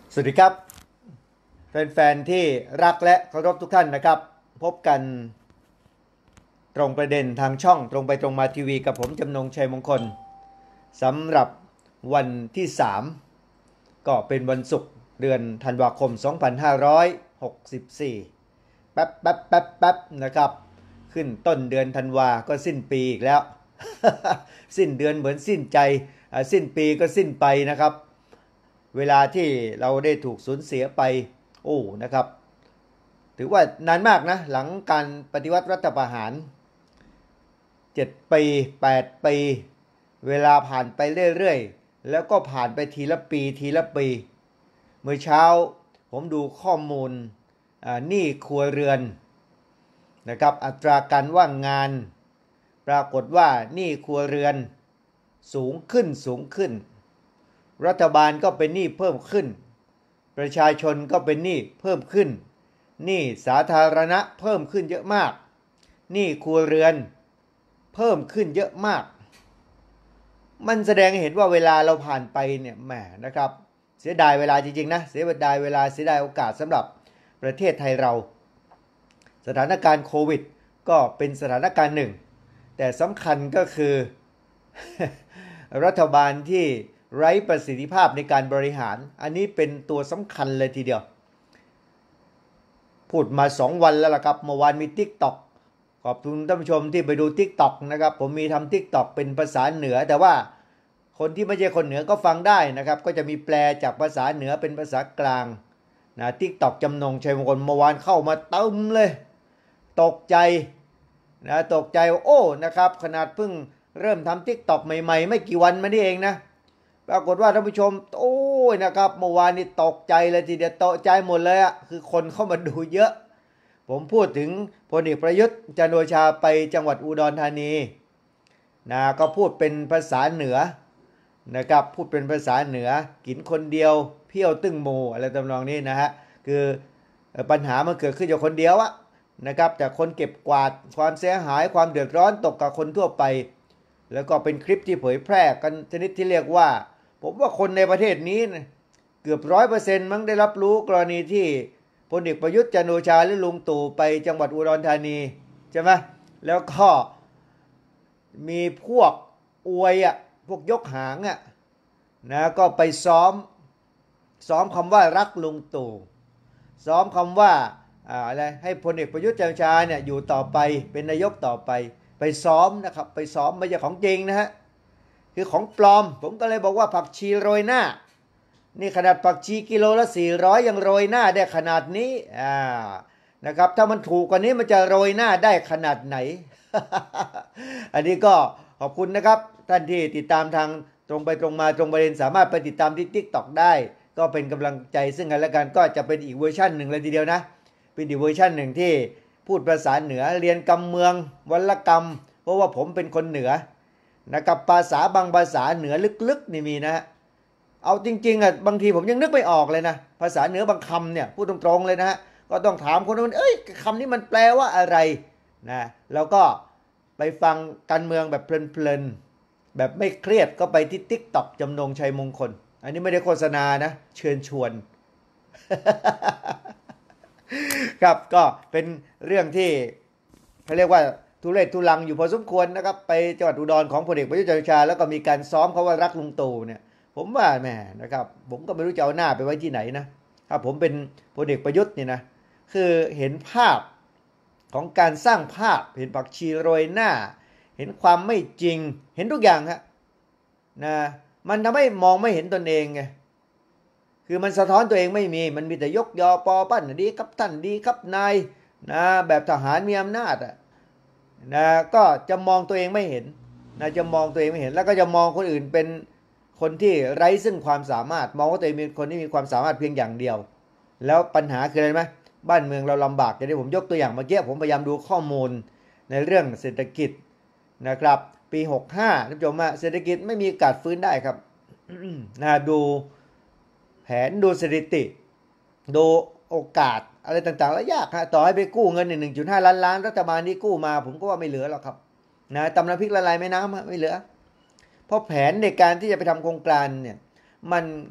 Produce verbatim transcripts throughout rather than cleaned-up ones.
สวัสดีครับแฟนๆที่รักและเคารพทุกท่านนะครับพบกันตรงประเด็นทางช่องตรงไปตรงมาทีวีกับผมจำนงชัยมงคลสำหรับวันที่สามก็เป็นวันศุกร์เดือนธันวาคมสองพันห้าร้อยหกสิบสี่แป๊บแป๊บแป๊บแป๊บนะครับขึ้นต้นเดือนธันวาก็สิ้นปีอีกแล้ว สิ้นเดือนเหมือนสิ้นใจสิ้นปีก็สิ้นไปนะครับเวลาที่เราได้ถูกสูญเสียไปโอ้นะครับถือว่านานมากนะหลังการปฏิวัติรัฐประหารเจ็ดปีแปดปีเวลาผ่านไปเรื่อยๆแล้วก็ผ่านไปทีละปีทีละปีเมื่อเช้าผมดูข้อมูลหนี้ครัวเรือนนะครับอัตราการว่างงานปรากฏว่าหนี้ครัวเรือนสูงขึ้นสูงขึ้นรัฐบาลก็เป็นหนี้เพิ่มขึ้นประชาชนก็เป็นหนี้เพิ่มขึ้นหนี้สาธารณะเพิ่มขึ้นเยอะมากหนี้ครัวเรือนเพิ่มขึ้นเยอะมากมันแสดงให้เห็นว่าเวลาเราผ่านไปเนี่ยแหมนะครับเสียดายเวลาจริงๆนะเสียดายเวลาเสียดายโอกาสสำหรับประเทศไทยเราสถานการณ์โควิดก็เป็นสถานการณ์หนึ่งแต่สำคัญก็คือ รัฐบาลที่ไร้ประสิทธิภาพในการบริหารอันนี้เป็นตัวสำคัญเลยทีเดียวพูดมาสองวันแล้วล่ะครับเมื่อวานมี TikTok ขอบคุณท่านผู้ชมที่ไปดู TikTok นะครับผมมีทำ TikTok เป็นภาษาเหนือแต่ว่าคนที่ไม่ใช่คนเหนือก็ฟังได้นะครับก็จะมีแปลจากภาษาเหนือเป็นภาษากลางนะ TikTok จำนงชัยมงคลเมื่อวานเข้ามาเติมเลยตกใจนะตกใจโอ้นะครับขนาดเพิ่งเริ่มทำ TikTok ใหม่ๆไม่กี่วันมานี่เองนะปรากฏว่าท่านผู้ชมโอ้ยนะครับเมื่อวานนี้ตกใจเลยทีเดียวตกใจหมดเลยอะคือคนเข้ามาดูเยอะผมพูดถึงพลเอกประยุทธ์จันทร์โอชาไปจังหวัดอุดรธานีนะก็พูดเป็นภาษาเหนือนะครับพูดเป็นภาษาเหนือกินคนเดียวเพี้ยวตึ้งโมอะไรตำนองนี้นะฮะคือปัญหามันเกิดขึ้นจากคนเดียวอะนะครับแต่คนเก็บกวาดความเสียหายความเดือดร้อนตกกับคนทั่วไปแล้วก็เป็นคลิปที่เผยแพร่กันชนิดที่เรียกว่าผมว่าคนในประเทศนี้เกือบร้อยเปอร์เซ็นต์มั้งได้รับรู้กรณีที่พลเอกประยุทธ์จันทร์โอชาหรือลุงตู่ไปจังหวัดอุดรธานีใช่ไหมแล้วก็มีพวกอวยอ่ะพวกยกหางอ่ะนะก็ไปซ้อมซ้อมคำว่ารักลุงตู่ซ้อมคำว่าอะไรให้พลเอกประยุทธ์จันทร์โอชาเนี่ยอยู่ต่อไปเป็นนายกต่อไปไปซ้อมนะครับไปซ้อมไม่ใช่ของจริงนะฮะคือของปลอมผมก็เลยบอกว่าผักชีโรยหน้านี่ขนาดผักชีกิโลละสี่ร้อยยังโรยหน้าได้ขนาดนี้อ่านะครับถ้ามันถูกกว่านี้มันจะโรยหน้าได้ขนาดไหน อันนี้ก็ขอบคุณนะครับท่านที่ติดตามทางตรงไปตรงมาตรงประเด็นสามารถไปติดตามที่ TikTok ได้ก็เป็นกำลังใจซึ่งกันและกันก็จะเป็นอีกเวอร์ชันหนึ่งเลยทีเดียวนะเป็นอีกเวอร์ชันหนึ่งที่พูดภาษาเหนือเรียนกำเมืองวรรณกรรมเพราะว่าผมเป็นคนเหนือนะครับภาษาบางภาษาเหนือลึกๆนี่มีนะฮะเอาจริงๆอ่ะบางทีผมยังนึกไม่ออกเลยนะภาษาเหนือบางคำเนี่ยพูดตรงๆเลยนะฮะก็ต้องถามคนว่าเอ้ยคำนี้มันแปลว่าอะไรนะแล้วก็ไปฟังการเมืองแบบเพลินๆแบบไม่เครียดก็ไปที่ TikTok จำนงชัยมงคลอันนี้ไม่ได้โฆษณานะเชิญชวน ครับก็เป็นเรื่องที่เขาเรียกว่าทุเรศทุลังอยู่พอสมควรนะครับไปจังหวัดอุดรของพลเอกประยุทธ์จันทร์โอชาแล้วก็มีการซ้อมเขาว่ารักลุงตู่เนี่ยผมว่าแหมนะครับผมก็ไม่รู้จะเอาหน้าไปไว้ที่ไหนนะถ้าผมเป็นพลเอกประยุทธ์นี่นะคือเห็นภาพของการสร้างภาพเห็นผักชีโรยหน้าเห็นความไม่จริงเห็นทุกอย่างฮะนะมันทำให้มองไม่เห็นตนเองไงคือมันสะท้อนตัวเองไม่มีมันมีแต่ยกยอปอปั้นดีครับท่านดีครับนายนะแบบทหารมีอำนาจอ่ะนะก็จะมองตัวเองไม่เห็นนะจะมองตัวเองไม่เห็นแล้วก็จะมองคนอื่นเป็นคนที่ไร้ซึ่งความสามารถมองว่าตัวเองเป็นคนที่มีความสามารถเพียงอย่างเดียวแล้วปัญหาคืออะไรไหมบ้านเมืองเราลำบากอย่างที่ผมยกตัวอย่างเมื่อกี้ผมพยายามดูข้อมูลในเรื่องเศรษฐกิจนะครับปีหกสิบห้าท่านผู้ชมเศรษฐกิจไม่มีโอกาสฟื้นได้ครับ นะดูแผนดูสถิติดูโอกาสอะไรต่างๆแล้วยากฮะต่อให้ไปกู้เงินหนึ่งจุดห้าล้านล้านรัฐบาลนี้กู้มาผมก็ว่าไม่เหลือหรอกครับนะตำน้ำพริกละลายแม่น้ำไม่เหลือเพราะแผนในการที่จะไปทำโครงการเนี่ยมัน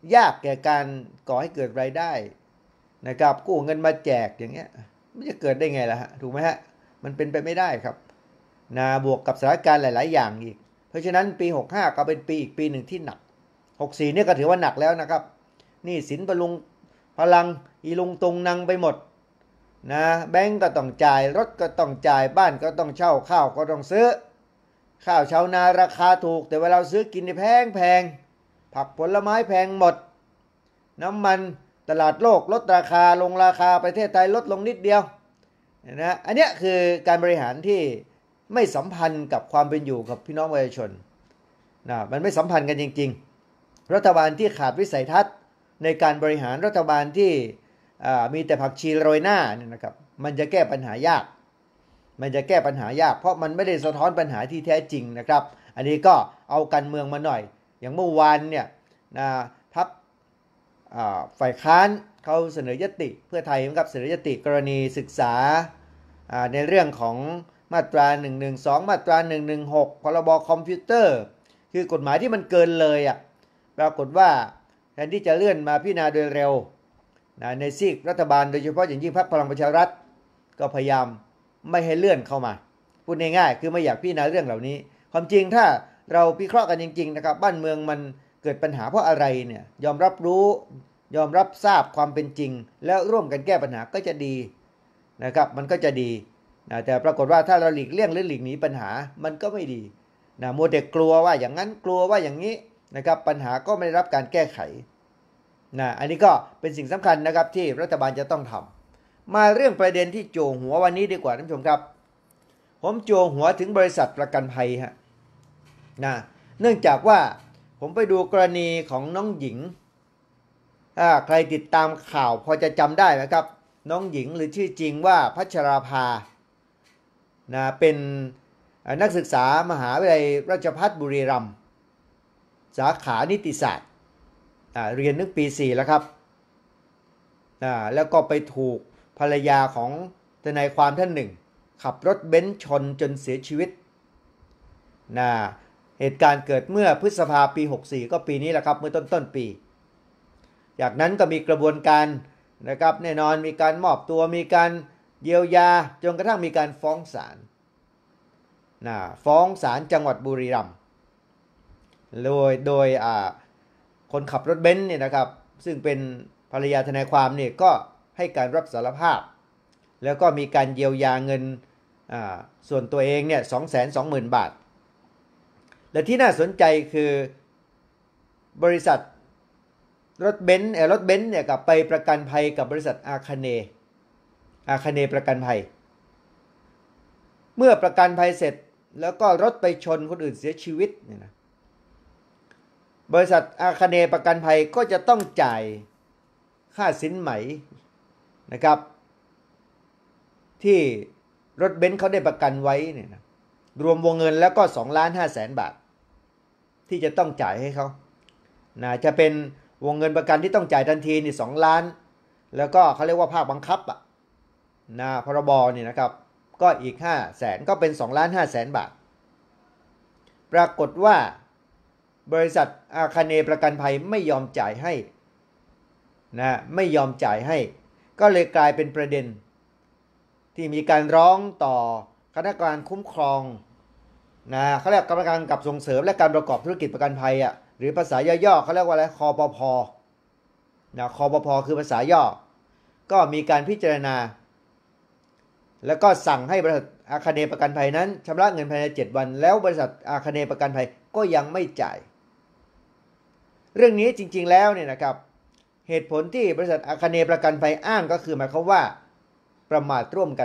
ยากแก่การก่อให้เกิดรายได้นะครับกู้เงินมาแจกอย่างเงี้ยมันจะเกิดได้ไงล่ะฮะถูกไหมฮะมันเป็นไปไม่ได้ครับนะบวกกับสถานการณ์หลายๆอย่างอีกเพราะฉะนั้นปีหกสิบห้าก็เป็นปีอีกปีหนึ่งที่หนักหกสิบสี่เนี่ยก็ถือว่าหนักแล้วนะครับนี่สินพลุงพลังอีลุงตุงนังไปหมดนะแบงก์ก็ต้องจ่ายรถก็ต้องจ่ายบ้านก็ต้องเช่าข้าวก็ต้องซื้อข้าวชาวนาราคาถูกแต่เวลาซื้อกินนี่แพงแพงผักผลไม้แพงหมดน้ำมันตลาดโลกลดราคาลงราคาประเทศไทยลดลงนิดเดียวนะอันนี้คือการบริหารที่ไม่สัมพันธ์กับความเป็นอยู่กับพี่น้องประชาชนนะมันไม่สัมพันธ์กันจริงๆรัฐบาลที่ขาดวิสัยทัศน์ในการบริหารรัฐบาลที่มีแต่ผักชีโรยหน้าเนี่ยนะครับมันจะแก้ปัญหายากมันจะแก้ปัญหายากเพราะมันไม่ได้สะท้อนปัญหาที่แท้จริงนะครับอันนี้ก็เอาการเมืองมาหน่อยอย่างเมื่อวานเนี่ยนะพรรคฝ่ายค้านเขาเสนอยติเพื่อไทยนะครับเสนอยติกรณีศึกษาในเรื่องของมาตราหนึ่งหนึ่งสองมาตราหนึ่งหนึ่งหกพรบคอมพิวเตอร์คือกฎหมายที่มันเกินเลยอ่ะปรากฏว่าแทนที่จะเลื่อนมาพิจารณาโดยเร็วในซีกรัฐบาลโดยเฉพาะอย่างยิ่งพรรคพลังประชารัฐก็พยายามไม่ให้เลื่อนเข้ามาพูดง่ายๆคือไม่อยากพิจารณาเรื่องเหล่านี้ความจริงถ้าเราพิเคราะห์กันจริงๆนะครับบ้านเมืองมันเกิดปัญหาเพราะอะไรเนี่ยยอมรับรู้ยอมรับทราบความเป็นจริงแล้วร่วมกันแก้ปัญหาก็จะดีนะครับมันก็จะดีนะแต่ปรากฏว่าถ้าเราหลีกเลี่ยงหรือหลีกหนีปัญหามันก็ไม่ดีนะมัวแต่กลัวว่าอย่างนั้นกลัวว่าอย่างนี้นะครับปัญหาก็ไม่ได้รับการแก้ไขนะอันนี้ก็เป็นสิ่งสำคัญนะครับที่รัฐบาลจะต้องทำมาเรื่องประเด็นที่โจหัววันนี้ดีกว่าท่านผู้ชมครับผมโจหัวถึงบริษัทประกันภัยฮะนะเนื่องจากว่าผมไปดูกรณีของน้องหญิงถ้าใครติดตามข่าวพอจะจำได้ไหมครับน้องหญิงหรือชื่อจริงว่าพัชราภานะเป็นนักศึกษามหาวิทยาลัยราชภัฏบุรีรัมย์สาขานิติศาสตร์เรียนนึกปีสี่แล้วครับแล้วก็ไปถูกภรรยาของทนายความท่านหนึ่งขับรถเบนซ์ชนจนเสียชีวิตนะเหตุการณ์เกิดเมื่อพฤษภาปีหกสิบสี่ก็ปีนี้แหละครับเมื่อต้นต้นปีจากนั้นก็มีกระบวนการนะครับแน่นอนมีการมอบตัวมีการเยียวยาจนกระทั่งมีการฟ้องศาลนะฟ้องศาลจังหวัดบุรีรัมย์โดยโดยอ่าคนขับรถเบนซ์เนี่ยนะครับซึ่งเป็นภรรยาทนายความเนี่ยก็ให้การรับสารภาพแล้วก็มีการเยียวยาเงินอ่าส่วนตัวเองเนี่ย สองแสนสองหมื่น บาทและที่น่าสนใจคือบริษัทรถเบนซ์เออรถเบนซ์เนี่ยกับไปประกันภัยกับบริษัทอาคเนย์อาคเนย์ประกันภัยเมื่อประกันภัยเสร็จแล้วก็รถไปชนคนอื่นเสียชีวิตเนี่ยนะบริษัทอาคเนย์ประกันภัยก็จะต้องจ่ายค่าสินไหมนะครับที่รถเบนซ์เขาได้ประกันไว้เนี่ยนะรวมวงเงินแล้วก็สองล้านห้าแสนบาทที่จะต้องจ่ายให้เขานะจะเป็นวงเงินประกันที่ต้องจ่ายทันทีนี่สองล้านแล้วก็เขาเรียกว่าภาคบังคับอ่ะนะพรบนี่นะครับก็อีกห้าแสนก็เป็นสองล้านห้าแสนบาทปรากฏว่าบริษัทอาคเนย์ประกันภัยไม่ยอมจ่ายให้นะไม่ยอมจ่ายให้ก็เลยกลายเป็นประเด็นที่มีการร้องต่อคณะกรรมการคุ้มครองนะเขาเรียกกรรมการกำกับส่งเสริมและการประกอบธุรกิจประกันภัยอ่ะหรือภาษาย่อๆเขาเรียกว่าอะไรคปภนะคปภคือภาษาย่อก็มีการพิจารณาแล้วก็สั่งให้บริษัทอาคเนย์ประกันภัยนั้นชำระเงินภายในเจ็ดวันแล้วบริษัทอาคเนย์ประกันภัยก็ยังไม่จ่ายเรื่องนี้จริงๆแล้วเนี่ยนะครับเหตุผลที่บริษัทอาคเนย์ประกันภัยอ้างก็คือหมายความว่าประมาทร่วมกัน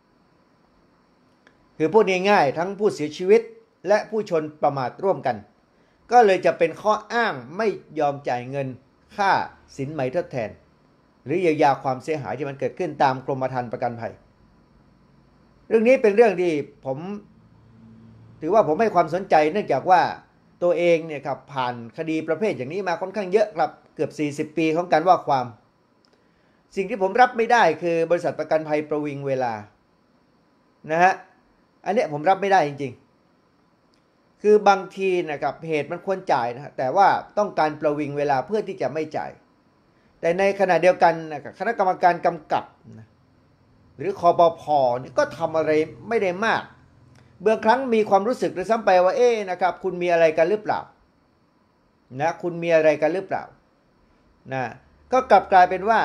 คือพูดง่ายๆทั้งผู้เสียชีวิตและผู้ชนประมาทร่วมกันก็เลยจะเป็นข้ออ้างไม่ยอมจ่ายเงินค่าสินไหมทดแทนหรือเยียวยาความเสียหายที่มันเกิดขึ้นตามกรมธรรม์ประกันภัยเรื่องนี้เป็นเรื่องที่ผมถือว่าผมให้ความสนใจเนื่องจากว่าตัวเองเนี่ยครับผ่านคดีประเภทอย่างนี้มาค่อนข้างเยอะครับเกือบสี่สิบปีของการว่าความสิ่งที่ผมรับไม่ได้คือบริษัทประกันภัยประวิงเวลานะฮะอันนี้ผมรับไม่ได้จริงๆคือบางทีนะครับเหตุมันควรจ่ายนะแต่ว่าต้องการประวิงเวลาเพื่อที่จะไม่จ่ายแต่ในขณะเดียวกันนะครับคณะกรรมการกำกับนะหรือคอปพนี่ก็ทำอะไรไม่ได้มากเบื้องครั้งมีความรู้สึกด้วยซ้ำไปว่าเอ๊นะครับคุณมีอะไรกันหรือเปล่านะคุณมีอะไรกันหรือเปล่านะก็กลับกลายเป็นว่า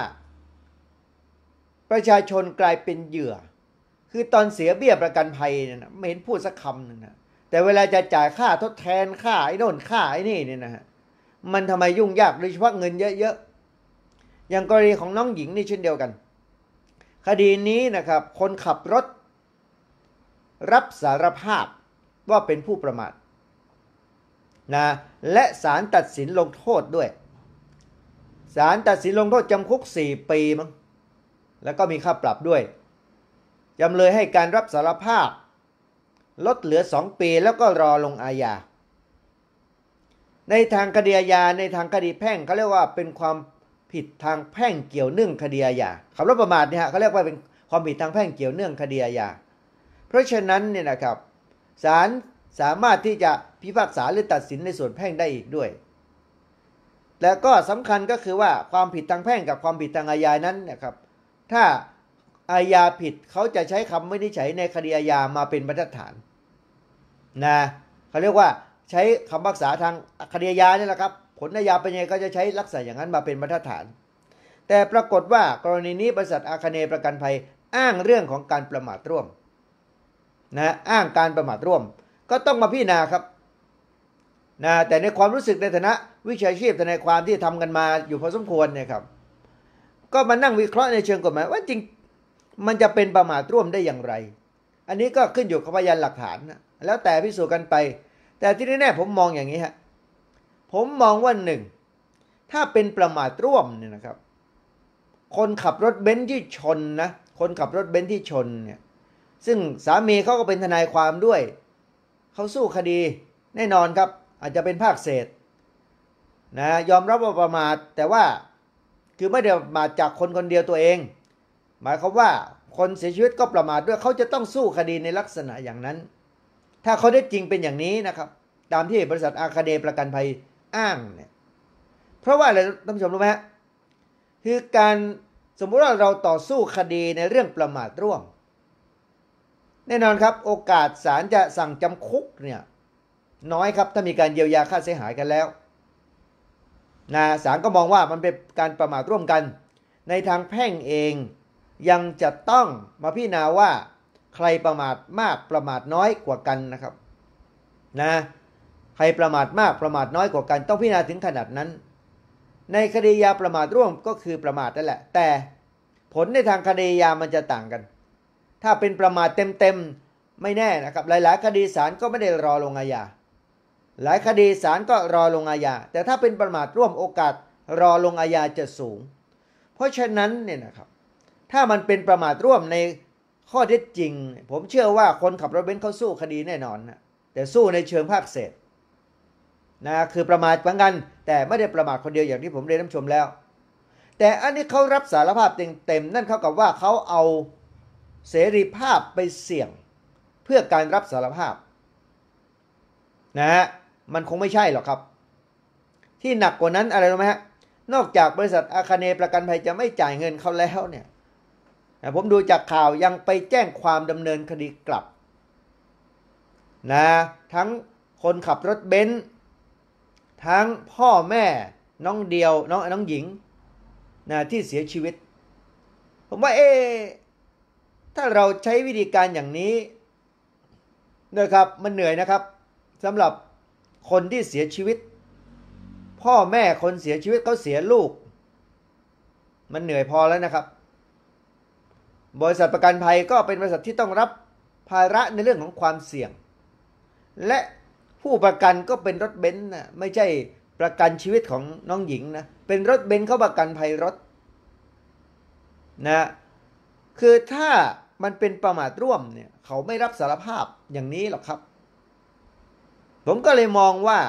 ประชาชนกลายเป็นเหยื่อคือตอนเสียเบี้ยประกันภัยเนี่ยนะไม่เห็นพูดสักคำหนึ่งนะแต่เวลาจะจ่ายค่าทดแทนค่าไอ้โน่นค่าไอ้นี่เนี่ยนะฮะมันทำไมยุ่งยากโดยเฉพาะเงินเยอะๆอย่างกรณีของน้องหญิงนี่เช่นเดียวกันคดีนี้นะครับคนขับรถรับสารภาพว่าเป็นผู้ประมาทนะและศาลตัดสินลงโทษด้วยศาลตัดสินลงโทษจำคุกสี่ปีมั้งแล้วก็มีค่าปรับด้วยจำเลยให้การรับสารภาพลดเหลือสองปีแล้วก็รอลงอาญาในทางคดีอาญาในทางคดีแพ่งเขาเรียกว่าเป็นความผิดทางแพ่งเกี่ยวเนื่องคดีอาญาขับรถประมาทเนี่ยเขาเรียกว่าเป็นความผิดทางแพ่งเกี่ยวเนื่องคดีอาญาเพราะฉะนั้นเนี่ยนะครับศาลสามารถที่จะพิพากษาหรือตัดสินในส่วนแพ่งได้อีกด้วยแล้วก็สำคัญก็คือว่าความผิดทางแพ่งกับความผิดทางอาญานั้นนะครับถ้าอาญาผิดเขาจะใช้คำวินิจฉัยในคดีอาญามาเป็นบรรทัดฐานนะเขาเรียกว่าใช้คำพิพากษาทางคดีอาญานี่แหละครับผลอาญาเป็นยังไงก็จะใช้ลักษณะอย่างนั้นมาเป็นบรรทัดฐานแต่ปรากฏว่ากรณีนี้บริษัทอาคเนย์ประกันภัยอ้างเรื่องของการประมาทร่วมนะอ้างการประมาทร่วมก็ต้องมาพิจารณาครับนะแต่ในความรู้สึกในฐานะวิชาชีพทนายความที่ทำกันมาอยู่พอสมควรเนี่ยครับก็มานั่งวิเคราะห์ในเชิงกฎหมายว่าจริงมันจะเป็นประมาทร่วมได้อย่างไรอันนี้ก็ขึ้นอยู่กับพยานหลักฐานนะแล้วแต่พิสูจน์กันไปแต่ที่แน่ๆผมมองอย่างนี้ฮะผมมองว่าหนึ่งถ้าเป็นประมาทร่วมเนี่ยนะครับคนขับรถเบนซ์ที่ชนนะคนขับรถเบนซ์ที่ชนเนี่ยซึ่งสามีเขาก็เป็นทนายความด้วยเขาสู้คดีแน่นอนครับอาจจะเป็นภาคเศษนะยอมรับว่าประมาทแต่ว่าคือไม่ได้มาจากคนคนเดียวตัวเองหมายความว่าคนเสียชีวิตก็ประมาทด้วยเขาจะต้องสู้คดีในลักษณะอย่างนั้นถ้าเขาได้จริงเป็นอย่างนี้นะครับตามที่บริษัทอาคเนย์ประกันภัยอ้างเนี่ยเพราะว่าอะไรท่านผู้ชมรู้ไหมฮะคือการสมมุติว่าเราต่อสู้คดีในเรื่องประมาทร่วมแน่นอนครับโอกาสศาลจะสั่งจำคุกเนี่ยน้อยครับถ้ามีการเยียวยาค่าเสียหายกันแล้วนะศาลก็มองว่ามันเป็นการประมาทร่วมกันในทางแพ่งเองยังจะต้องมาพิจารณาว่าใครประมาทมากประมาทน้อยกว่ากันนะครับนะใครประมาทมากประมาทน้อยกว่ากันต้องพิจารณาถึงขนาดนั้นในคดียาประมาทร่วมก็คือประมาทนั่นแหละแต่ผลในทางคดียามันจะต่างกันถ้าเป็นประมาทเต็มๆไม่แน่นะครับหลายๆคดีศาลก็ไม่ได้รอลงอาญาหลายคดีศาลก็รอลงอาญาแต่ถ้าเป็นประมาทร่วมโอกาสรอลงอาญาจะสูงเพราะฉะนั้นเนี่ยนะครับถ้ามันเป็นประมาทร่วมในข้อเท็จจริงผมเชื่อว่าคนขับรถเบนซ์เขาสู้คดีแน่นอนนะแต่สู้ในเชิงภาคเศษนะคือประมาทเหมือนกันแต่ไม่ได้ประมาทคนเดียวอย่างที่ผมเรียนท่านผู้ชมแล้วแต่อันนี้เขารับสารภาพเต็มๆนั่นเท่ากับว่าเขาเอาเสรีภาพไปเสี่ยงเพื่อการรับสารภาพนะฮะมันคงไม่ใช่หรอกครับที่หนักกว่านั้นอะไรรู้ไหมฮะนอกจากบริษัทอาคเนย์ประกันภัยจะไม่จ่ายเงินเขาแล้วเนี่ยผมดูจากข่าวยังไปแจ้งความดำเนินคดีกลับนะทั้งคนขับรถเบนซ์ทั้งพ่อแม่น้องเดียวน้องน้องหญิงนะที่เสียชีวิตผมว่าเอ๊ถ้าเราใช้วิธีการอย่างนี้นะครับมันเหนื่อยนะครับสำหรับคนที่เสียชีวิตพ่อแม่คนเสียชีวิตเขาเสียลูกมันเหนื่อยพอแล้วนะครับบริษัทประกันภัยก็เป็นบริษัทที่ต้องรับภาระในเรื่องของความเสี่ยงและผู้ประกันก็เป็นรถเบนซ์นะไม่ใช่ประกันชีวิตของน้องหญิงนะเป็นรถเบนซ์เขาประกันภัยรถนะคือถ้ามันเป็นประมาทร่วมเนี่ยเขาไม่รับสารภาพอย่างนี้หรอกครับผมก็เลยมองว่า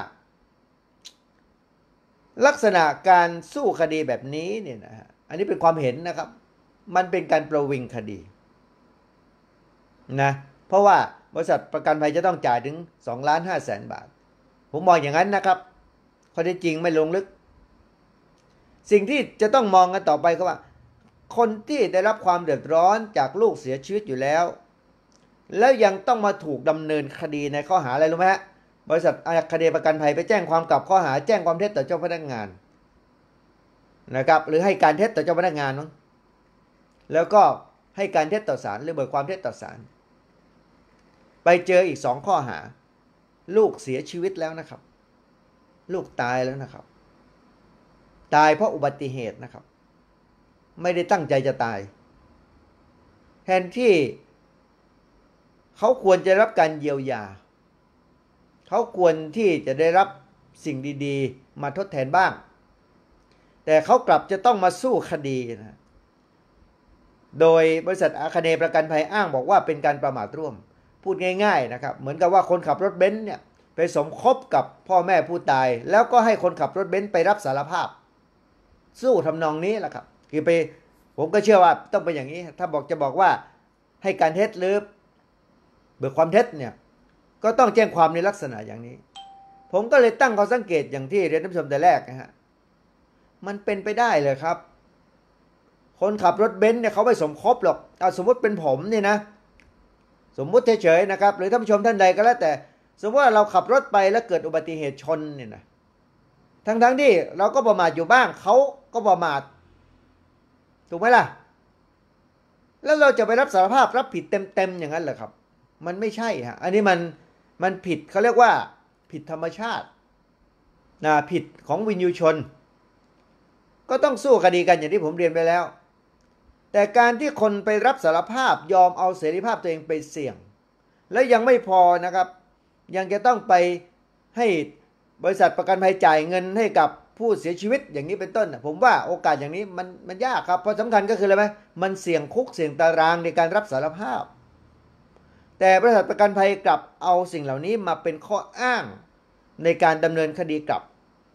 ลักษณะการสู้คดีแบบนี้เนี่ยนะฮะอันนี้เป็นความเห็นนะครับมันเป็นการประวิงคดีนะเพราะว่าบริษัทประกันภัยจะต้องจ่ายถึงสองล้านห้าแสนบาทผมมองอย่างนั้นนะครับข้อเท็จจริงไม่ลงลึกสิ่งที่จะต้องมองกันต่อไปก็ว่าคนที่ได้รับความเดือดร้อนจากลูกเสียชีวิตอยู่แล้วแล้วยังต้องมาถูกดำเนินคดีในข้อหาอะไรรู้ไหมฮะบริษัทอาคเนย์ประกันภัยไปแจ้งความกลับข้อหาแจ้งความเท็จต่อเจ้าพนักงานนะครับหรือให้การเท็จต่อเจ้าพนักงานมั้งแล้วก็ให้การเท็จต่อศาลหรือเบิกความเท็จต่อศาลไปเจออีกสองข้อหาลูกเสียชีวิตแล้วนะครับลูกตายแล้วนะครับตายเพราะอุบัติเหตุนะครับไม่ได้ตั้งใจจะตายแทนที่เขาควรจะรับการเยียวยาเขาควรที่จะได้รับสิ่งดีๆมาทดแทนบ้างแต่เขากลับจะต้องมาสู้คดีนะโดยบริษัทอาคเนย์ประกันภัยอ้างบอกว่าเป็นการประมาทร่วมพูดง่ายๆนะครับเหมือนกับว่าคนขับรถเบนซ์เนี่ยไปสมคบกับพ่อแม่ผู้ตายแล้วก็ให้คนขับรถเบนซ์ไปรับสารภาพสู้ทำนองนี้แหละครับคือไปผมก็เชื่อว่าต้องเป็นอย่างนี้ถ้าบอกจะบอกว่าให้การเท็จหรือเบิกความเท็จเนี่ยก็ต้องแจ้งความในลักษณะอย่างนี้ผมก็เลยตั้งข้อสังเกตอย่างที่เรียนท่านผู้ชมแต่แรกนะฮะมันเป็นไปได้เลยครับคนขับรถเบนซ์เนี่ยเขาไม่สมคบหรอกเอาสมมติเป็นผมเนี่ยนะสมมุติเฉยๆนะครับหรือท่านผู้ชมท่านใดก็แล้วแต่สมมติว่าเราขับรถไปแล้วเกิดอุบัติเหตุชนเนี่ยนะทั้งๆที่เราก็ประมาทอยู่บ้างเขาก็ประมาทถูกไหมล่ะแล้วเราจะไปรับสารภาพรับผิดเต็มๆอย่างนั้นเหรอครับมันไม่ใช่ฮะอันนี้มันมันผิดเขาเรียกว่าผิดธรรมชาตินะผิดของวินยูชนก็ต้องสู้คดีกันอย่างที่ผมเรียนไปแล้วแต่การที่คนไปรับสารภาพยอมเอาเสรีภาพตัวเองไปเสี่ยงแล้วยังไม่พอนะครับยังจะต้องไปให้บริษัทประกันภัยจ่ายเงินให้กับผู้เสียชีวิตอย่างนี้เป็นต้นผมว่าโอกาสอย่างนี้มันมันยากครับเพราะสำคัญก็คืออะไรไหมมันเสี่ยงคุกเสี่ยงตารางในการรับสารภาพแต่บริษัทประกันภัยกลับเอาสิ่งเหล่านี้มาเป็นข้ออ้างในการดำเนินคดีกลับ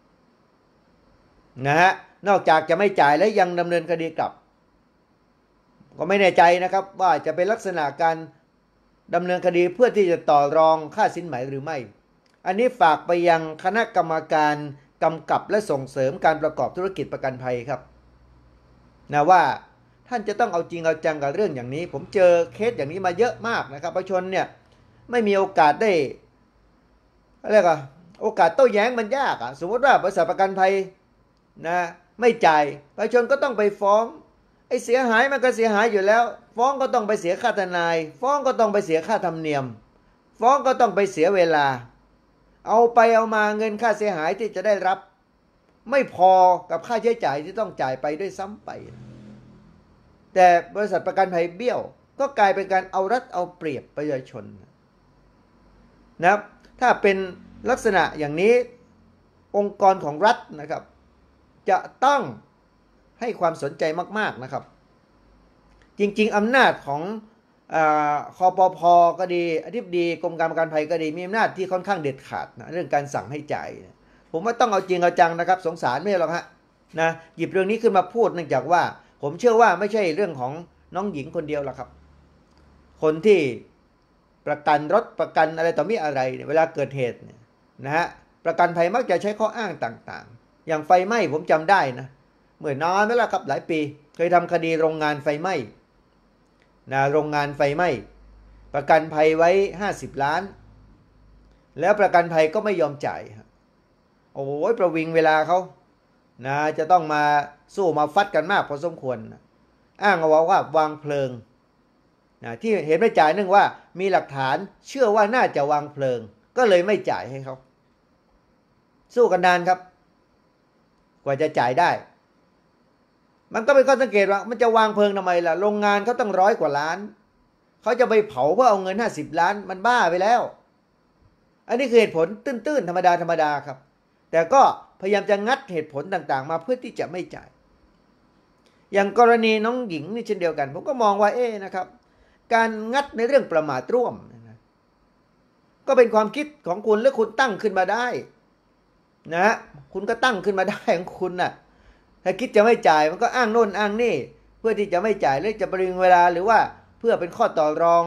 นะฮะนอกจากจะไม่จ่ายแล้วยังดำเนินคดีกลับก็ไม่แน่ใจนะครับว่าจะเป็นลักษณะการดำเนินคดีเพื่อที่จะต่อรองค่าสินไหมหรือไม่อันนี้ฝากไปยังคณะกรรมการกำกับและส่งเสริมการประกอบธุรกิจประกันภัยครับนะว่าท่านจะต้องเอาจริงเอาจังกับเรื่องอย่างนี้ผมเจอเคสอย่างนี้มาเยอะมากนะครับประชาชนเนี่ยไม่มีโอกาสได้อะไรกันโอกาสโต้แย้งมันยากอ่ะสมมติว่าบริษัทประกันภัยนะไม่จ่ายประชาชนก็ต้องไปฟ้องไอ้เสียหายมันก็เสียหายอยู่แล้วฟ้องก็ต้องไปเสียค่าทนายฟ้องก็ต้องไปเสียค่าธรรมเนียมฟ้องก็ต้องไปเสียเวลาเอาไปเอามาเงินค่าเสียหายที่จะได้รับไม่พอกับค่าใช้จ่ายที่ต้องจ่ายไปด้วยซ้ำไปแต่บริษัทประกันภัยเบี้ยวก็กลายเป็นการเอารัดเอาเปรียบประชาชนนะครับถ้าเป็นลักษณะอย่างนี้องค์กรของรัฐนะครับจะต้องให้ความสนใจมากๆนะครับจริงๆอำนาจของคปภ.ก็ดีอธิบดีกรมการประกันภัยก็ดีมีอำนาจที่ค่อนข้างเด็ดขาดนะเรื่องการสั่งให้จ่ายผมว่าต้องเอาจริงเอาจังนะครับสงสารไม่หรอกฮะนะหยิบเรื่องนี้ขึ้นมาพูดเนื่องจากว่าผมเชื่อว่าไม่ใช่เรื่องของน้องหญิงคนเดียวหรอกครับคนที่ประกันรถประกันอะไรต่อมีอะไรเวลาเกิดเหตุนะฮะประกันภัยมักจะใช้ข้ออ้างต่างๆอย่างไฟไหม้ผมจำได้นะเมื่อนานแล้วล่ะครับหลายปีเคยทำคดีโรงงานไฟไหม้นะโรงงานไฟไหม้ประกันภัยไว้ห้าสิบล้านแล้วประกันภัยก็ไม่ยอมจ่ายโอ้ยประวิงเวลาเขานะจะต้องมาสู้มาฟัดกันมากพอสมควรอ้างเอาว่าวางเพลิงนะที่เห็นไม่จ่ายเนื่องว่ามีหลักฐานเชื่อว่าน่าจะวางเพลิงก็เลยไม่จ่ายให้เขาสู้กันนานครับกว่าจะจ่ายได้มันก็เป็นข้อสังเกตว่ามันจะวางเพลิงทำไมล่ะโรงงานเขาต้องร้อยกว่าล้านเขาจะไปเผาเพื่อเอาเงินห้าสิบล้านมันบ้าไปแล้วอันนี้คือเหตุผลตื้นๆธรรมดาธรรมดาครับแต่ก็พยายามจะงัดเหตุผลต่างๆมาเพื่อที่จะไม่จ่ายอย่างกรณีน้องหญิงนี่เช่นเดียวกันผมก็มองว่าเอ๊ะนะครับการงัดในเรื่องประมาทร่วมนะก็เป็นความคิดของคุณและคุณตั้งขึ้นมาได้นะคุณก็ตั้งขึ้นมาได้ของคุณน่ะถ้าคิดจะไม่จ่ายมันก็อ้างโน่นอ้างนี่เพื่อที่จะไม่จ่ายหรือจะประวิงเวลาหรือว่าเพื่อเป็นข้อต่อรอง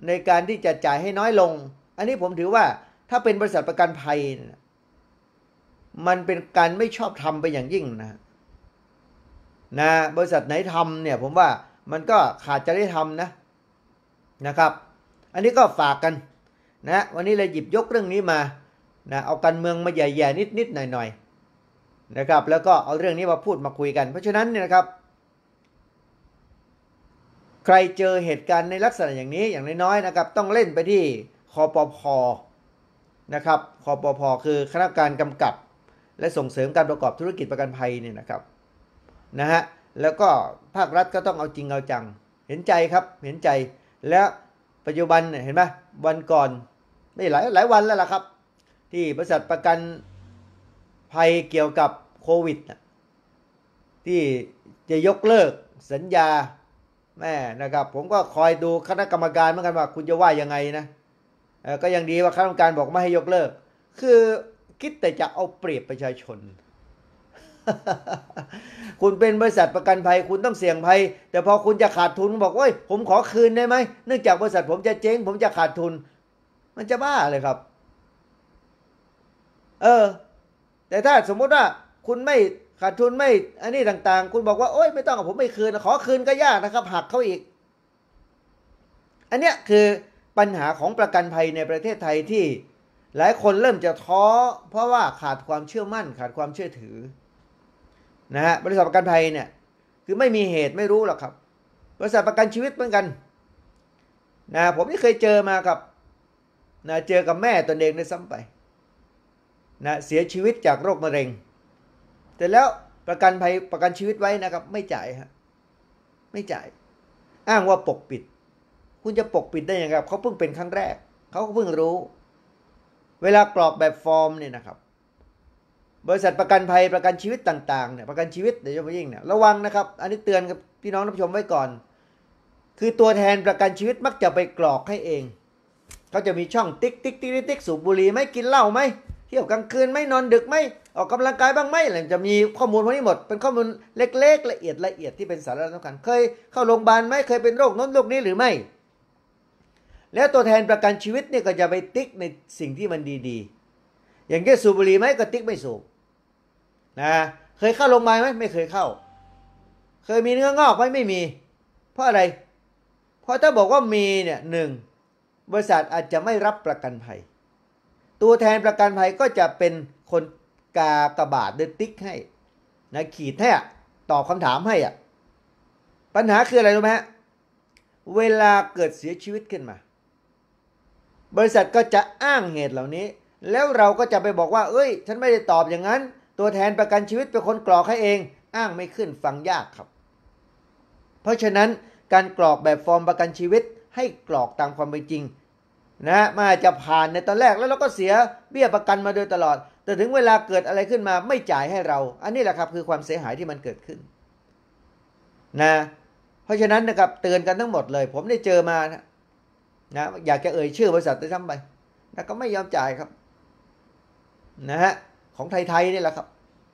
ในการที่จะจ่ายให้น้อยลงอันนี้ผมถือว่าถ้าเป็นบริษัทประกันภัยมันเป็นการไม่ชอบธรรมไปอย่างยิ่งนะนะบริษัทไหนทำเนี่ยผมว่ามันก็ขาดจริยธรรมนะนะครับอันนี้ก็ฝากกันนะวันนี้เลยหยิบยกเรื่องนี้มานะเอาการเมืองมาแย่ๆนิดๆหน่อยๆนะครับแล้วก็เอาเรื่องนี้มาพูดมาคุยกันเพราะฉะนั้นเนี่ยนะครับใครเจอเหตุการณ์ในลักษณะอย่างนี้อย่างน้อยๆนะครับต้องเล่นไปที่คปภ.นะครับคปภ.คือคณะกรรมการกำกับและส่งเสริมการประกอบธุรกิจประกันภัยเนี่ยนะครับนะฮะแล้วก็ภาครัฐก็ต้องเอาจริงเอาจังเห็นใจครับเห็นใจแล้วปัจจุบันเห็นไหมวันก่อนไม่หลายหลายวันแล้วล่ะครับที่บริษัทประกันภัยเกี่ยวกับโควิดที่จะยกเลิกสัญญาแม่นะครับผมก็คอยดูคณะกรรมการเหมือนกันว่าคุณจะว่ายังไงนะก็ยังดีว่าคณะกรรมการบอกไม่ให้ยกเลิกคือคิดแต่จะเอาเปรียบประชาชน คุณเป็นบริษัทประกันภัยคุณต้องเสี่ยงภัยแต่พอคุณจะขาดทุนบอกว่าผมขอคืนได้ไหมเนื่องจากบริษัทผมจะเจ๊งผมจะขาดทุนมันจะบ้าเลยครับเออแต่ถ้าสมมติว่าคุณไม่ขาดทุนไม่อันนี้ต่างๆคุณบอกว่าโอ๊ยไม่ต้องผมไม่คืนขอคืนก็ยากนะครับหักเขาอีกอันเนี้ยคือปัญหาของประกันภัยในประเทศไทยที่หลายคนเริ่มจะท้อเพราะว่าขาดความเชื่อมั่นขาดความเชื่อถือนะฮะบริษัทประกันภัยเนี่ยคือไม่มีเหตุไม่รู้หรอกครับบริษัทประกันชีวิตเหมือนกันนะผมนี่เคยเจอมาครับนะเจอกับแม่ตนเองได้ซ้ำไปนะเสียชีวิตจากโรคมะเร็งแต่แล้วประกันภัยประกันชีวิตไว้นะครับไม่จ่ายฮะไม่จ่ายอ้างว่าปกปิดคุณจะปกปิดได้ยังไงครับเขาเพิ่งเป็นครั้งแรกเขาก็เพิ่งรู้เวลากรอกแบบฟอร์มเนี่ยนะครับบริษัทประกันภัยประกันชีวิตต่างๆเนี่ยประกันชีวิตโดยเฉพาะยิ่งเนี่ยระวังนะครับอันนี้เตือนกับพี่น้องผู้ชมไว้ก่อนคือตัวแทนประกันชีวิตมักจะไปกรอกให้เองเขาจะมีช่องติ๊กติ๊กติ๊กติ๊กสูบบุหรี่ไหมกินเหล้าไหมเที่ยวกลางคืนไหมนอนดึกไหมออกกำลังกายบ้างไหมอะไรจะมีข้อมูลพวกนี้หมดเป็นข้อมูลเล็กๆละเอียดละเอียดที่เป็นสาระสำคัญเคยเข้าโรงพยาบาลไหมเคยเป็นโรคน้นโรคนี้หรือไม่แล้วตัวแทนประกันชีวิตเนี่ยก็จะไปติ๊กในสิ่งที่มันดีๆอย่างเช่นสูบบุหรี่ไหมก็ติ๊กไม่สูบนะเคยเข้าโรงพยาบาลไหมไม่เคยเข้าเคยมีเนื้องอกไหมไม่มีเพราะอะไรเพราะถ้าบอกว่ามีเนี่ยหนึ่งบริษัทอาจจะไม่รับประกันภัยตัวแทนประกันภัยก็จะเป็นคนกากบาทเดินติ๊กให้นะขีดให้ตอบคำถามให้อ่ะปัญหาคืออะไรรู้ไหมฮะเวลาเกิดเสียชีวิตขึ้นมาบริษัทก็จะอ้างเหตุเหล่านี้แล้วเราก็จะไปบอกว่าเอ้ยฉันไม่ได้ตอบอย่างนั้นตัวแทนประกันชีวิตเป็นคนกรอกให้เองอ้างไม่ขึ้นฟังยากครับเพราะฉะนั้นการกรอกแบบฟอร์มประกันชีวิตให้กรอกตามความเป็นจริงนะมาจะผ่านในตอนแรกแล้วเราก็เสียเบี้ยประกันมาโดยตลอดแต่ถึงเวลาเกิดอะไรขึ้นมาไม่จ่ายให้เราอันนี้แหละครับคือความเสียหายที่มันเกิดขึ้นนะเพราะฉะนั้นนะครับเตือนกันทั้งหมดเลยผมได้เจอมานะนะอยากจะเอ่ยชื่อบริษัทได้ซ้ำไปนะก็ไม่ยอมจ่ายครับนะฮะของไทยๆนี่แหละครับ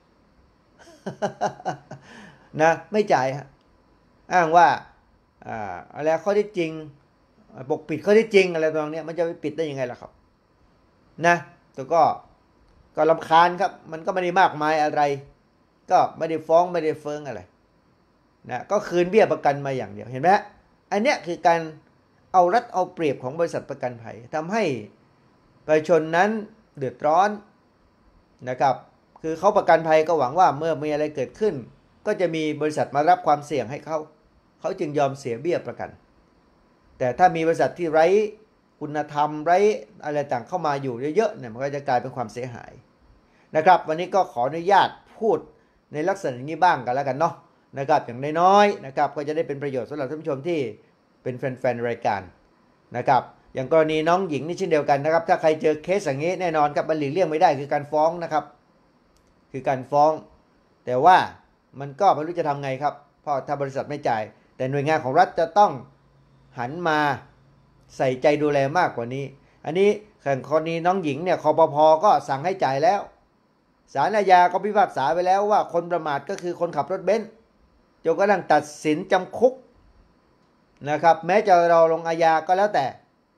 นะไม่จ่ายฮะอ้างว่าอ่าอะไรข้อที่จริงปกปิดข้อที่จริงอะไรตรงนี้มันจะไปปิดได้ยังไงล่ะครับนะแต่ก็ก็รำคาญครับมันก็ไม่ได้มากมายอะไรก็ไม่ได้ฟ้องไม่ได้เฟิงอะไรนะก็คืนเบี้ยประกันมาอย่างเดียวเห็นไหมฮะอันเนี้ยคือการเอารัดเอาเปรียบของบริษัทประกันภัยทำให้ประชาชนนั้นเดือดร้อนนะครับคือเขาประกันภัยก็หวังว่าเมื่อมีอะไรเกิดขึ้นก็จะมีบริษัทมารับความเสี่ยงให้เขาเขาจึงยอมเสียเบี้ยประกันแต่ถ้ามีบริษัทที่ไร้คุณธรรมไร้อะไรต่างเข้ามาอยู่เยอะๆเนี่ยมันก็จะกลายเป็นความเสียหายนะครับวันนี้ก็ขออนุญาตพูดในลักษณะนี้บ้างกันแล้วกันเนาะนะครับอย่างน้อยๆนะครับก็จะได้เป็นประโยชน์สำหรับท่านผู้ชมที่เป็นแฟนๆรายการนะครับอย่างกรณีน้องหญิงนี่เช่นเดียวกันนะครับถ้าใครเจอเคสอย่างนี้แน่นอนครับมันหลีกเลี่ยงไม่ได้คือการฟ้องนะครับคือการฟ้องแต่ว่ามันก็ไม่รู้จะทำไงครับเพราะถ้าบริษัทไม่จ่ายแต่หน่วยงานของรัฐจะต้องหันมาใส่ใจดูแลมากกว่านี้อันนี้อย่างกรณีน้องหญิงเนี่ยคปภ.ก็สั่งให้จ่ายแล้วศาลอาญาก็พิพากษาไปแล้วว่าคนประมาทก็คือคนขับรถเบนซ์จนกระทั่งตัดสินจำคุกนะครับแม้จะรอลงอาญาก็แล้วแต่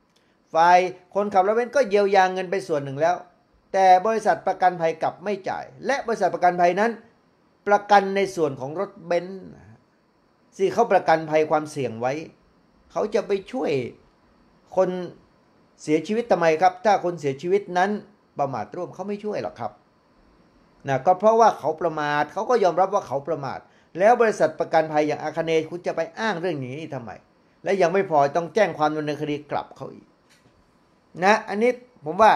ฝ่ายคนขับรถเบนซ์ก็เยียวยาเงินไปส่วนหนึ่งแล้วแต่บริษัทประกันภัยกลับไม่จ่ายและบริษัทประกันภัยนั้นประกันในส่วนของรถเบนซ์ที่เขาประกันภัยความเสี่ยงไว้เขาจะไปช่วยคนเสียชีวิตทำไมครับถ้าคนเสียชีวิตนั้นประมาทร่วมเขาไม่ช่วยหรอกครับนะก็เพราะว่าเขาประมาทเขาก็ยอมรับว่าเขาประมาทแล้วบริษัทประกันภัยอย่างอาคเนย์คุณจะไปอ้างเรื่องนี้ทำไมและยังไม่พอต้องแจ้งความดำเนินคดีกลับเขาอีกนะอันนี้ผมว่า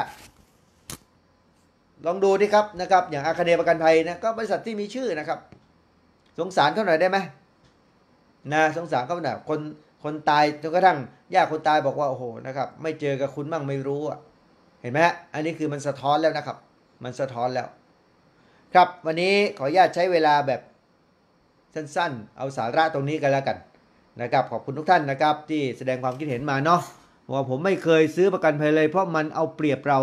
ลองดูดิครับนะครับอย่างอาคเนย์ประกันภัยนะก็บริษัทที่มีชื่อนะครับสงสารเขาหน่อยได้ไหมนะสงสารเขาหน่อยคนคนตายจนกระทั่งญาติคนตายบอกว่าโอ้โหนะครับไม่เจอกับคุณบ้างไม่รู้อ่ะเห็นไหมฮะอันนี้คือมันสะท้อนแล้วนะครับมันสะท้อนแล้วครับวันนี้ขออนุญาตใช้เวลาแบบสั้นๆเอาสาระตรงนี้กันแล้วกันนะครับขอบคุณทุกท่านนะครับที่แสดงความคิดเห็นมาเนาะว่าผมไม่เคยซื้อประกันภัยเลยเพราะมันเอาเปรียบเรา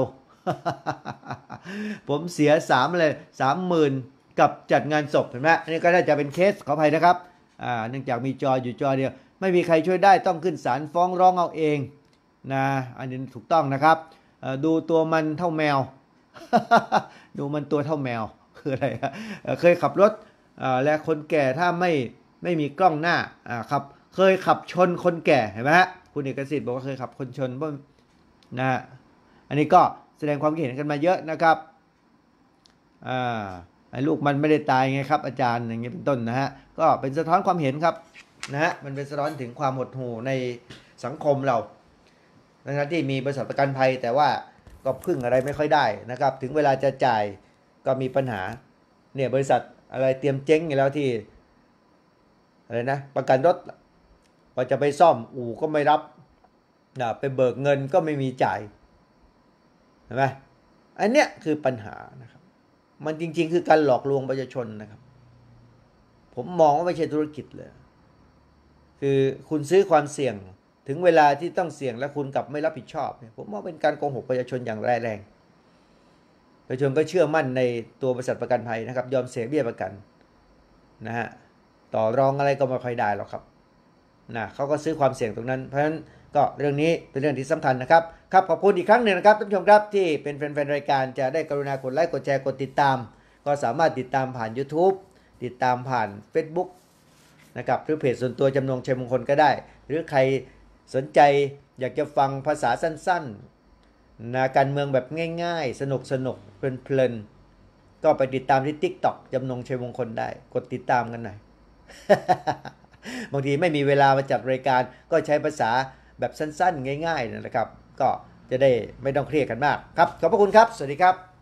ผมเสียสามเลยสามหมื่นกับจัดงานศพเห็นไหมอันนี้ก็น่าจะเป็นเคสขออภัยนะครับอ่าเนื่องจากมีจออยู่จอเดียวไม่มีใครช่วยได้ต้องขึ้นศาลฟ้องร้องเอาเองนะอันนี้ถูกต้องนะครับดูตัวมันเท่าแมว ดูมันตัวเท่าแมวคืออะไรเคยขับรถและคนแก่ถ้าไม่ไม่มีกล้องหน้าครับเคยขับชนคนแก่เห็นไหมฮะคุณเอกสิทธิ์บอกว่าเคยขับคนชนนะอันนี้ก็แสดงความคิดเห็นกันมาเยอะนะครับอ่าไอ้ลูกมันไม่ได้ตายไงครับอาจารย์อย่างเงี้ยเป็นต้นนะฮะก็เป็นสะท้อนความเห็นครับนะฮะมันเป็นสะท้อนถึงความหดหู่ในสังคมเรานะครับที่มีบริษัทประกันภัยแต่ว่าก็พึ่งอะไรไม่ค่อยได้นะครับถึงเวลาจะจ่ายก็มีปัญหาเนี่ยบริษัทอะไรเตรียมเจ๊งอยู่แล้วที่อะไรนะประกันรถพอจะไปซ่อมอู่ก็ไม่รับนะไปเบิกเงินก็ไม่มีจ่ายเห็นไหมอันเนี้ยคือปัญหานะครับมันจริงๆคือการหลอกลวงประชาชนนะครับผมมองว่าไม่ใช่ธุรกิจเลยคือคุณซื้อความเสี่ยงถึงเวลาที่ต้องเสี่ยงแล้วคุณกลับไม่รับผิดชอบเนี่ยผมว่าเป็นการโกหกประชาชนอย่างร้ายแรงประชาชนก็เชื่อมั่นในตัวบริษัทประกันภัยนะครับยอมเสียเบี้ยประกันนะฮะต่อรองอะไรก็ไม่ค่อยได้หรอกครับนะเขาก็ซื้อความเสี่ยงตรงนั้นเพราะฉะนั้นก็เรื่องนี้เป็นเรื่องที่สำคัญนะครับครับขอบคุณอีกครั้งหนึ่งนะครับท่านผู้ชมครับที่เป็นแฟนๆรายการจะได้กรุณากดไลค์กดแชร์กดติดตามก็สามารถติดตามผ่าน YouTube ติดตามผ่าน Facebook นะครับหรือเพจส่วนตัวจำนงชัยมงคลก็ได้หรือใครสนใจอยากจะฟังภาษาสั้นๆนะการเมืองแบบง่ายๆสนุกสนุกเพลินๆก็ไปติดตามที่ TikTok จำนงชัยมงคลได้กดติดตามกันหน่อย บางทีไม่มีเวลามาจัดรายการก็ใช้ภาษาแบบสั้นๆง่ายๆนะครับก็จะได้ไม่ต้องเครียดกันมากครับขอบพระคุณครับสวัสดีครับ